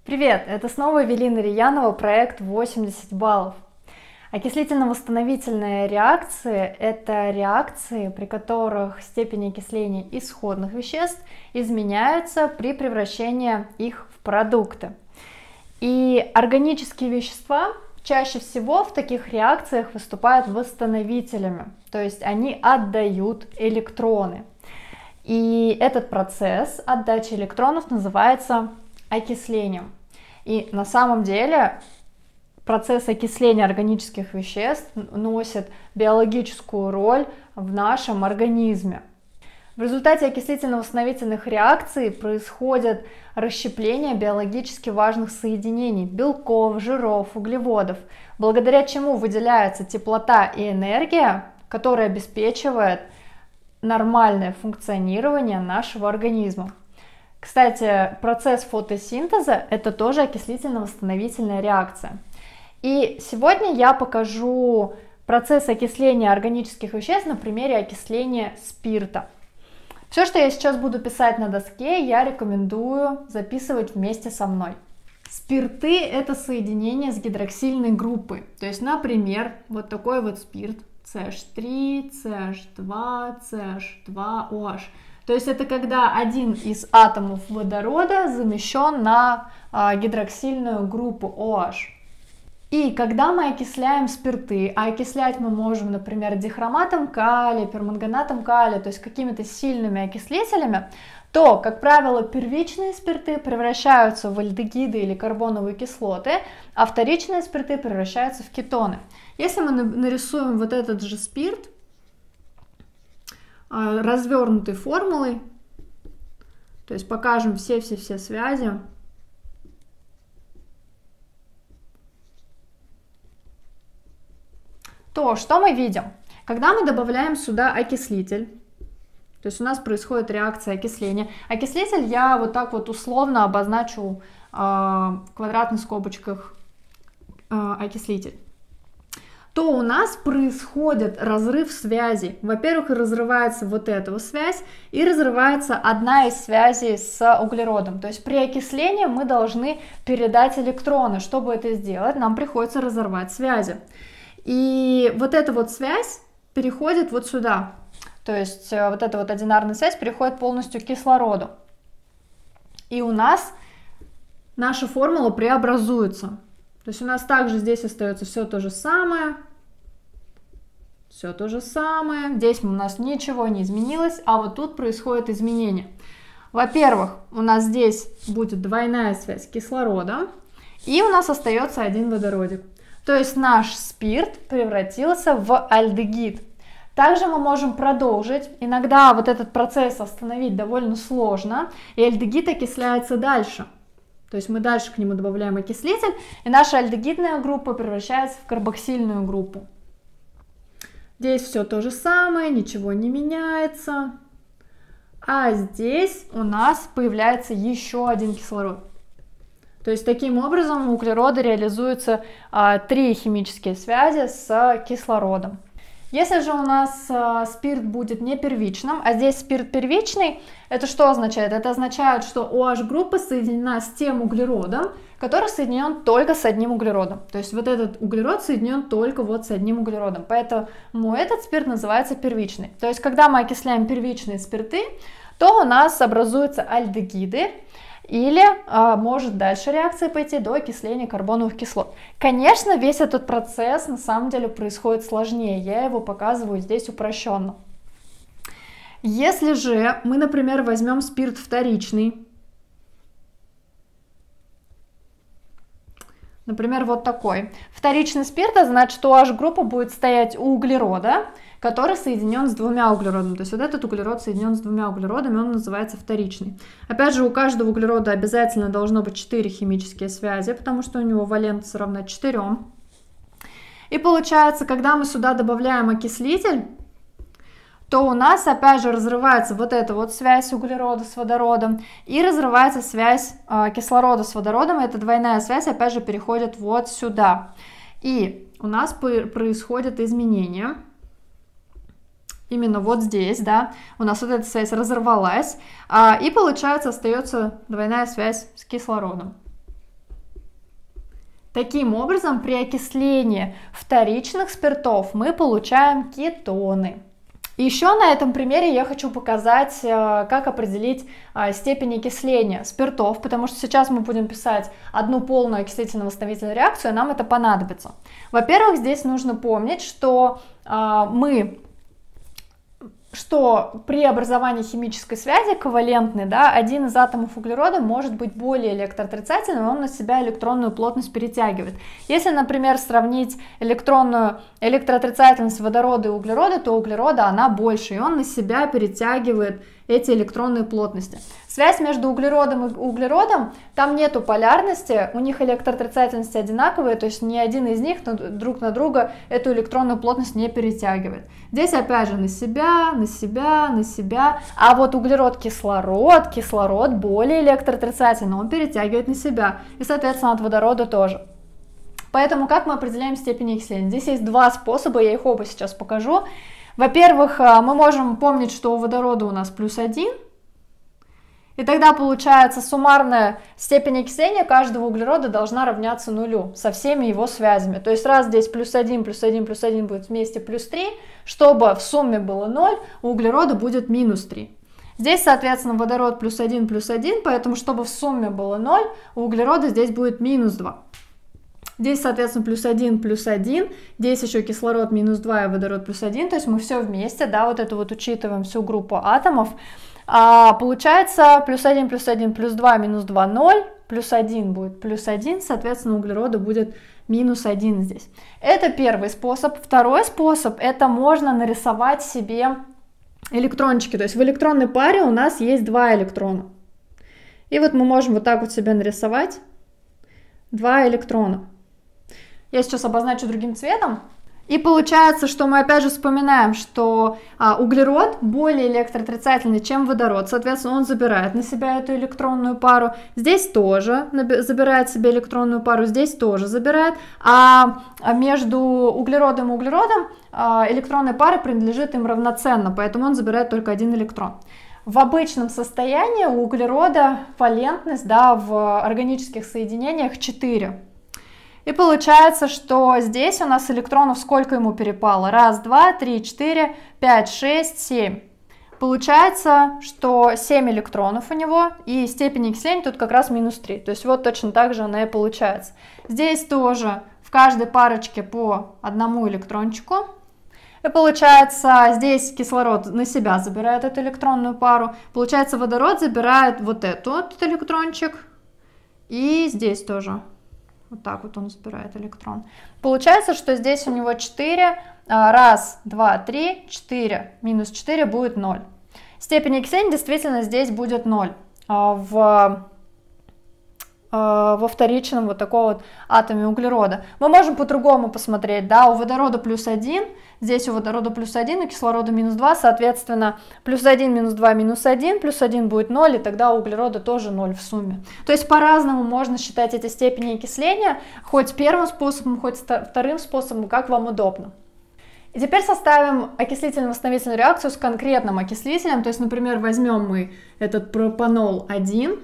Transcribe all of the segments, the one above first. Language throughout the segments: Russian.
Привет! Это снова Эвелина Риянова, проект 80 баллов. Окислительно-восстановительные реакции – это реакции, при которых степень окисления исходных веществ изменяются при превращении их в продукты. И органические вещества чаще всего в таких реакциях выступают восстановителями, то есть они отдают электроны. И этот процесс отдачи электронов называется окислением. И на самом деле процесс окисления органических веществ носит биологическую роль в нашем организме. В результате окислительно-восстановительных реакций происходит расщепление биологически важных соединений – белков, жиров, углеводов, благодаря чему выделяется теплота и энергия, которая обеспечивает нормальное функционирование нашего организма. Кстати, процесс фотосинтеза – это тоже окислительно-восстановительная реакция. И сегодня я покажу процесс окисления органических веществ на примере окисления спирта. Все, что я сейчас буду писать на доске, я рекомендую записывать вместе со мной. Спирты – это соединение с гидроксильной группой. То есть, например, вот такой вот спирт CH3, CH2, CH2OH. То есть это когда один из атомов водорода замещен на гидроксильную группу OH. И когда мы окисляем спирты, а окислять мы можем, например, дихроматом калия, перманганатом калия, то есть какими-то сильными окислителями, то, как правило, первичные спирты превращаются в альдегиды или карбоновые кислоты, а вторичные спирты превращаются в кетоны. Если мы нарисуем вот этот же спирт развернутой формулой, то есть покажем все связи, то что мы видим? Когда мы добавляем сюда окислитель, то есть у нас происходит реакция окисления. Окислитель я вот так вот условно обозначу в квадратных скобочках окислитель. То у нас происходит разрыв связи. Во-первых, разрывается вот эта вот связь и разрывается одна из связей с углеродом. То есть при окислении мы должны передать электроны. Чтобы это сделать, нам приходится разорвать связи. И вот эта вот связь переходит вот сюда. То есть вот эта вот одинарная связь переходит полностью к кислороду. И у нас наша формула преобразуется. То есть у нас также здесь остается все то же самое. Все то же самое. Здесь у нас ничего не изменилось, а вот тут происходит изменение. Во-первых, у нас здесь будет двойная связь кислорода, и у нас остается один водородик. То есть наш спирт превратился в альдегид. Также мы можем продолжить. Иногда вот этот процесс остановить довольно сложно, и альдегид окисляется дальше. То есть мы дальше к нему добавляем окислитель, и наша альдегидная группа превращается в карбоксильную группу. Здесь все то же самое, ничего не меняется. А здесь у нас появляется еще один кислород. То есть таким образом у углерода реализуются 3 химические связи с кислородом. Если же у нас спирт будет не первичным, а здесь спирт первичный, это что означает? Это означает, что OH-группа соединена с тем углеродом, который соединен только с одним углеродом. То есть вот этот углерод соединен только вот с одним углеродом. Поэтому этот спирт называется первичный. То есть когда мы окисляем первичные спирты, то у нас образуются альдегиды, или может дальше реакция пойти до окисления карбоновых кислот. Конечно, весь этот процесс на самом деле происходит сложнее. Я его показываю здесь упрощенно. Если же мы, например, возьмем спирт вторичный, например, вот такой. Вторичный спирт, это значит, что OH-группа будет стоять у углерода, который соединен с двумя углеродами. То есть вот этот углерод соединен с двумя углеродами, он называется вторичный. Опять же, у каждого углерода обязательно должно быть 4 химические связи, потому что у него валентность равна 4. И получается, когда мы сюда добавляем окислитель, то у нас опять же разрывается вот эта вот связь углерода с водородом и разрывается связь кислорода с водородом. Эта двойная связь опять же переходит вот сюда. И у нас происходят изменения. Именно вот здесь, да, у нас вот эта связь разорвалась, и получается остается двойная связь с кислородом. Таким образом, при окислении вторичных спиртов мы получаем кетоны. Еще на этом примере я хочу показать, как определить степень окисления спиртов, потому что сейчас мы будем писать одну полную окислительно-восстановительную реакцию, и нам это понадобится. Во-первых, здесь нужно помнить, что при образовании химической связи ковалентной, да, один из атомов углерода может быть более электроотрицательным, и он на себя электронную плотность перетягивает. Если, например, сравнить электронную электроотрицательность водорода и углерода, то углерода она больше, и он на себя перетягивает эти электронные плотности. Связь между углеродом и углеродом, там нету полярности, у них электроотрицательности одинаковые, то есть ни один из них друг на друга эту электронную плотность не перетягивает. Здесь опять же на себя, на себя, на себя, а вот углерод-кислород более электроотрицательный, он перетягивает на себя, и соответственно от водорода тоже. Поэтому как мы определяем степень окисления? Здесь есть два способа, я их оба сейчас покажу. Во-первых, мы можем помнить, что у водорода у нас +1, и тогда получается суммарная степень окисления каждого углерода должна равняться нулю со всеми его связями. То есть раз здесь +1, +1, +1 будет вместе +3, чтобы в сумме было 0, у углерода будет -3. Здесь, соответственно, водород +1, +1, поэтому чтобы в сумме было 0, у углерода здесь будет -2. Здесь, соответственно, +1, +1, здесь еще кислород -2 и водород +1, то есть мы все вместе, да, вот это вот учитываем всю группу атомов. Получается +1, +1, +2, -2, 0, +1 будет +1, соответственно, у углерода будет -1 здесь. Это первый способ. Второй способ, это можно нарисовать себе электрончики, то есть в электронной паре у нас есть 2 электрона. И вот мы можем вот так вот себе нарисовать 2 электрона. Я сейчас обозначу другим цветом. И получается, что мы опять же вспоминаем, что углерод более электроотрицательный, чем водород. Соответственно, он забирает на себя эту электронную пару. Здесь тоже забирает себе электронную пару, здесь тоже забирает. А между углеродом и углеродом электронная пара принадлежит им равноценно, поэтому он забирает только 1 электрон. В обычном состоянии у углерода валентность, да, в органических соединениях 4. И получается, что здесь у нас электронов сколько ему перепало? 1, 2, 3, 4, 5, 6, 7. Получается, что 7 электронов у него, и степень окисления тут как раз -3. То есть вот точно так же она и получается. Здесь тоже в каждой парочке по 1 электрончику. И получается, здесь кислород на себя забирает эту электронную пару. Получается, водород забирает вот этот электрончик. И здесь тоже. Вот так вот он забирает электрон. Получается, что здесь у него 4. 1, 2, 3, 4. -4 будет 0. Степень окисления действительно здесь будет 0. Во вторичном вот таком вот атоме углерода. Мы можем по-другому посмотреть, да, у водорода +1, здесь у водорода +1, у кислорода -2, соответственно, +1, -2, -1, +1 будет 0, и тогда у углерода тоже 0 в сумме. То есть по-разному можно считать эти степени окисления, хоть первым способом, хоть вторым способом, как вам удобно. И теперь составим окислительно-восстановительную реакцию с конкретным окислителем, то есть, например, возьмем мы этот пропанол-1,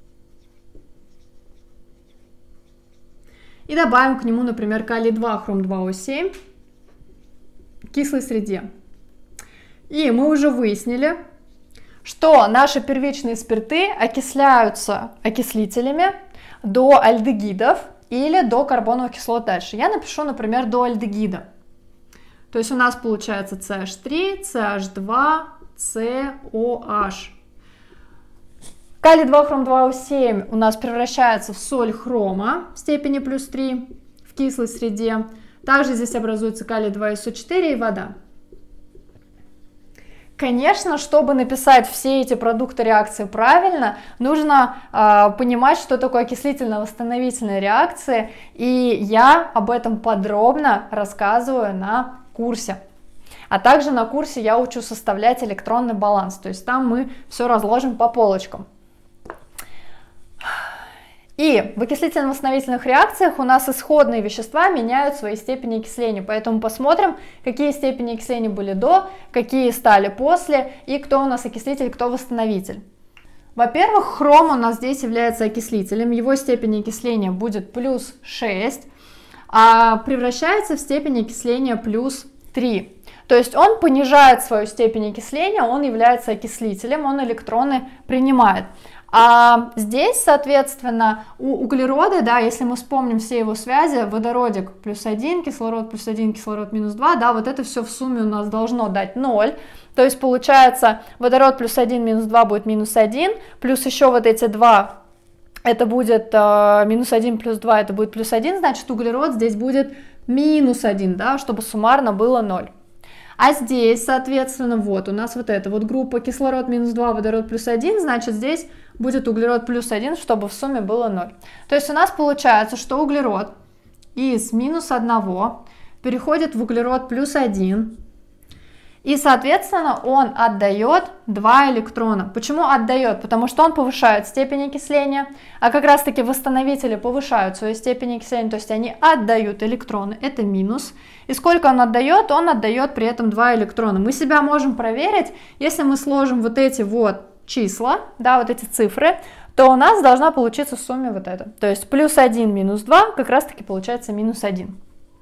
и добавим к нему, например, калий-2, хром-2О7 в кислой среде. И мы уже выяснили, что наши первичные спирты окисляются окислителями до альдегидов или до карбоновых кислот дальше. Я напишу, например, до альдегида. То есть у нас получается CH3, CH2, COH. Калий-2, хром-2О7 у нас превращается в соль хрома в степени +3 в кислой среде. Также здесь образуется калий-2СО4 и вода. Конечно, чтобы написать все эти продукты реакции правильно, нужно понимать, что такое окислительно-восстановительные реакции, и я об этом подробно рассказываю на курсе. А также на курсе я учу составлять электронный баланс, то есть там мы все разложим по полочкам. И в окислительно-восстановительных реакциях у нас исходные вещества меняют свои степени окисления, поэтому посмотрим, какие степени окисления были до, какие стали после, и кто у нас окислитель, кто восстановитель. Во-первых, хром у нас здесь является окислителем, его степень окисления будет плюс 6, а превращается в степень окисления плюс 3. То есть он понижает свою степень окисления, он является окислителем, он электроны принимает. А здесь, соответственно, у углерода, да, если мы вспомним все его связи, водородик плюс 1, кислород, минус 2, да, вот это все в сумме у нас должно дать 0. То есть получается, водород плюс 1, минус 2 будет минус 1, плюс еще вот эти 2, это будет минус 1 плюс 2, это будет плюс 1, значит углерод здесь будет минус 1, да, чтобы суммарно было 0. А здесь, соответственно, вот у нас вот эта вот группа кислород минус 2, водород плюс 1, значит здесь будет углерод плюс 1, чтобы в сумме было 0. То есть у нас получается, что углерод из минус 1 переходит в углерод плюс 1, и, соответственно, он отдает 2 электрона. Почему отдает? Потому что он повышает степень окисления, а как раз-таки восстановители повышают свою степень окисления, то есть они отдают электроны, это минус. И сколько он отдает? Он отдает при этом 2 электрона. Мы себя можем проверить, если мы сложим вот эти вот числа, да, вот эти цифры, то у нас должна получиться в сумме вот это. То есть плюс 1 минус 2 как раз-таки получается минус 1.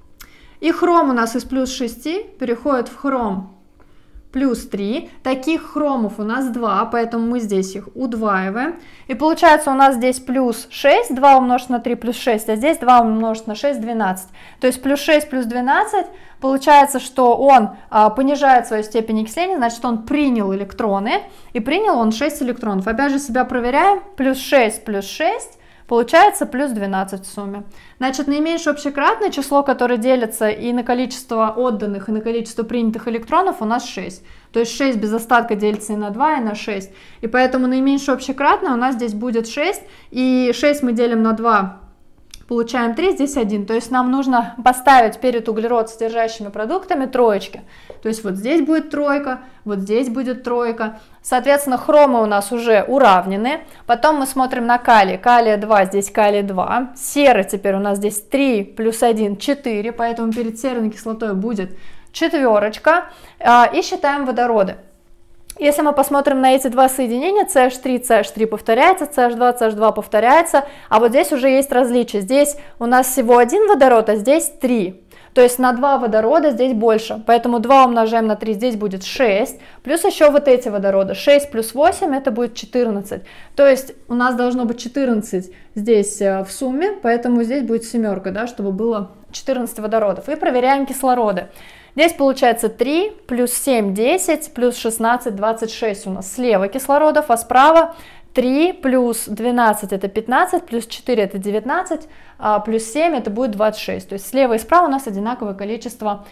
И хром у нас из плюс 6 переходит в хром плюс 3. Таких хромов у нас 2, поэтому мы здесь их удваиваем. И получается у нас здесь плюс 6, 2 умножить на 3 плюс 6, а здесь 2 умножить на 6, 12. То есть плюс 6 плюс 12, получается, что он понижает свою степень окисления, значит он принял электроны, и принял он 6 электронов. Опять же себя проверяем, плюс 6 плюс 6. Получается плюс 12 в сумме. Значит, наименьшее общекратное число, которое делится и на количество отданных, и на количество принятых электронов, у нас 6. То есть 6 без остатка делится и на 2, и на 6. И поэтому наименьшее общекратное у нас здесь будет 6. И 6 мы делим на 2, получаем 3, здесь 1. То есть нам нужно поставить перед углерод содержащими продуктами троечки. То есть вот здесь будет тройка, вот здесь будет тройка. Соответственно, хромы у нас уже уравнены. Потом мы смотрим на калий. Калия 2, здесь калий 2. Серы теперь у нас здесь 3 плюс 1, 4. Поэтому перед серной кислотой будет четверочка. И считаем водороды. Если мы посмотрим на эти два соединения, CH3, CH3 повторяется, CH2, CH2 повторяется, а вот здесь уже есть различие. Здесь у нас всего один водород, а здесь 3. То есть на 2 водорода здесь больше, поэтому 2 умножаем на 3, здесь будет 6, плюс еще вот эти водороды, 6 плюс 8, это будет 14. То есть у нас должно быть 14 здесь в сумме, поэтому здесь будет семерка, да, чтобы было 14 водородов. И проверяем кислороды. Здесь получается 3, плюс 7, 10, плюс 16, 26 у нас слева кислородов, а справа 3 плюс 12 это 15, плюс 4 это 19, плюс 7 это будет 26. То есть слева и справа у нас одинаковое количество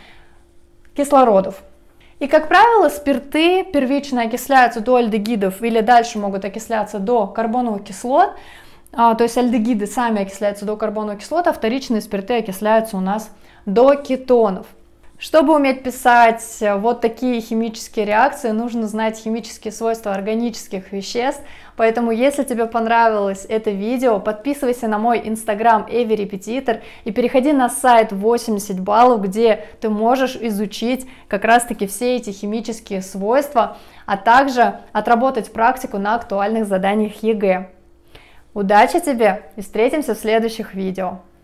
кислородов. И, как правило, спирты первично окисляются до альдегидов или дальше могут окисляться до карбоновых кислот. То есть альдегиды сами окисляются до карбоновых кислот, а вторичные спирты окисляются у нас до кетонов. Чтобы уметь писать вот такие химические реакции, нужно знать химические свойства органических веществ. Поэтому, если тебе понравилось это видео, подписывайся на мой инстаграм EviRepetitor и переходи на сайт 80 баллов, где ты можешь изучить как раз-таки все эти химические свойства, а также отработать практику на актуальных заданиях ЕГЭ. Удачи тебе и встретимся в следующих видео!